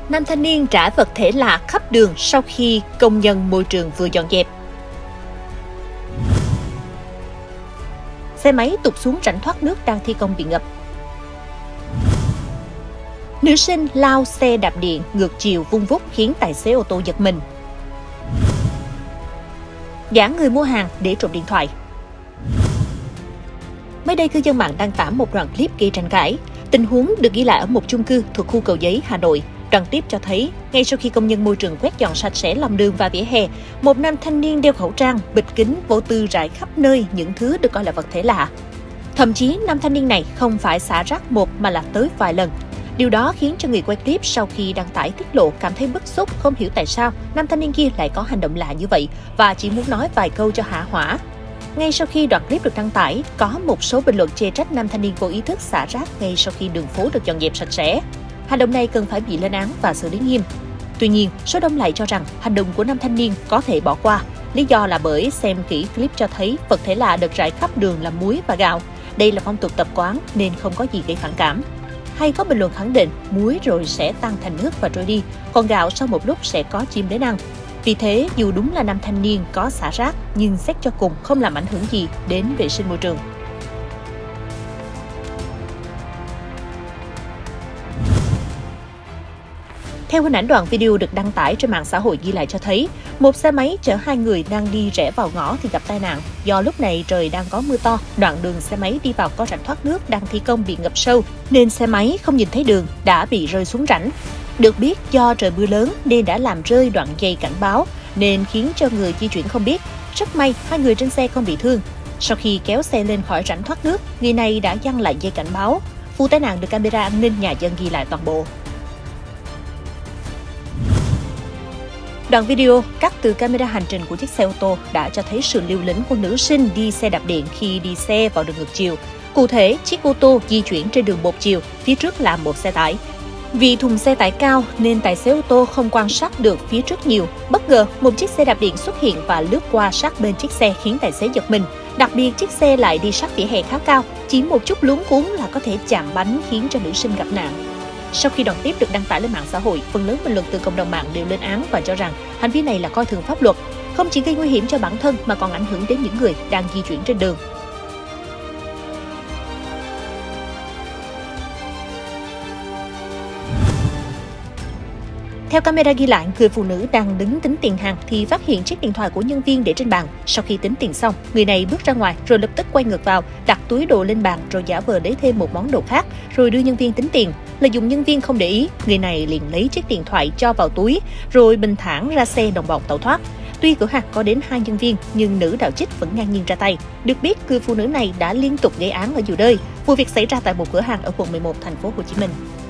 Nam thanh niên rã vật thể lạ khắp đường sau khi công nhân môi trường vừa dọn dẹp. Xe máy tụt xuống rãnh thoát nước đang thi công bị ngập. Nữ sinh lao xe đạp điện ngược chiều vung vút khiến tài xế ô tô giật mình. Giả người mua hàng để trộm điện thoại. Mới đây, cư dân mạng đăng tải một đoạn clip gây tranh cãi. Tình huống được ghi lại ở một chung cư thuộc khu Cầu Giấy, Hà Nội. Đoạn clip cho thấy, ngay sau khi công nhân môi trường quét dọn sạch sẽ lòng đường và vỉa hè, một nam thanh niên đeo khẩu trang, bịt kính, vô tư rải khắp nơi những thứ được coi là vật thể lạ. Thậm chí, nam thanh niên này không phải xả rác một mà là tới vài lần. Điều đó khiến cho người quay clip sau khi đăng tải tiết lộ cảm thấy bức xúc, không hiểu tại sao nam thanh niên kia lại có hành động lạ như vậy và chỉ muốn nói vài câu cho hả hỏa. Ngay sau khi đoạn clip được đăng tải, có một số bình luận chê trách nam thanh niên vô ý thức xả rác ngay sau khi đường phố được dọn dẹp sạch sẽ. Hành động này cần phải bị lên án và xử lý nghiêm. Tuy nhiên, số đông lại cho rằng hành động của nam thanh niên có thể bỏ qua. Lý do là bởi xem kỹ clip cho thấy vật thể lạ được rải khắp đường là muối và gạo. Đây là phong tục tập quán nên không có gì gây phản cảm. Hay có bình luận khẳng định muối rồi sẽ tan thành nước và trôi đi, còn gạo sau một lúc sẽ có chim đến ăn. Vì thế, dù đúng là nam thanh niên có xả rác, nhưng xét cho cùng không làm ảnh hưởng gì đến vệ sinh môi trường. Theo hình ảnh đoạn video được đăng tải trên mạng xã hội ghi lại cho thấy, một xe máy chở hai người đang đi rẽ vào ngõ thì gặp tai nạn. Do lúc này trời đang có mưa to, đoạn đường xe máy đi vào có rãnh thoát nước đang thi công bị ngập sâu, nên xe máy không nhìn thấy đường, đã bị rơi xuống rãnh. Được biết, do trời mưa lớn nên đã làm rơi đoạn dây cảnh báo, nên khiến cho người di chuyển không biết. Rất may, hai người trên xe không bị thương. Sau khi kéo xe lên khỏi rãnh thoát nước, người này đã giăng lại dây cảnh báo. Vụ tai nạn được camera an ninh nhà dân ghi lại toàn bộ. Đoạn video cắt từ camera hành trình của chiếc xe ô tô đã cho thấy sự liều lĩnh của nữ sinh đi xe đạp điện khi đi xe vào đường ngược chiều. Cụ thể, chiếc ô tô di chuyển trên đường một chiều, phía trước là một xe tải. Vì thùng xe tải cao nên tài xế ô tô không quan sát được phía trước nhiều. Bất ngờ, một chiếc xe đạp điện xuất hiện và lướt qua sát bên chiếc xe khiến tài xế giật mình. Đặc biệt, chiếc xe lại đi sát vỉa hè khá cao, chỉ một chút luống cuống là có thể chạm bánh khiến cho nữ sinh gặp nạn. Sau khi đoạn clip được đăng tải lên mạng xã hội, phần lớn bình luận từ cộng đồng mạng đều lên án và cho rằng hành vi này là coi thường pháp luật, không chỉ gây nguy hiểm cho bản thân mà còn ảnh hưởng đến những người đang di chuyển trên đường. Theo camera ghi lại, người phụ nữ đang đứng tính tiền hàng thì phát hiện chiếc điện thoại của nhân viên để trên bàn. Sau khi tính tiền xong, người này bước ra ngoài rồi lập tức quay ngược vào, đặt túi đồ lên bàn rồi giả vờ lấy thêm một món đồ khác rồi đưa nhân viên tính tiền. Lợi dụng nhân viên không để ý, người này liền lấy chiếc điện thoại cho vào túi rồi bình thản ra xe đồng bọn tẩu thoát. Tuy cửa hàng có đến 2 nhân viên nhưng nữ đạo trích vẫn ngang nhiên ra tay. Được biết, người phụ nữ này đã liên tục gây án ở nhiều nơi. Vụ việc xảy ra tại một cửa hàng ở quận 11, thành phố Hồ Chí Minh.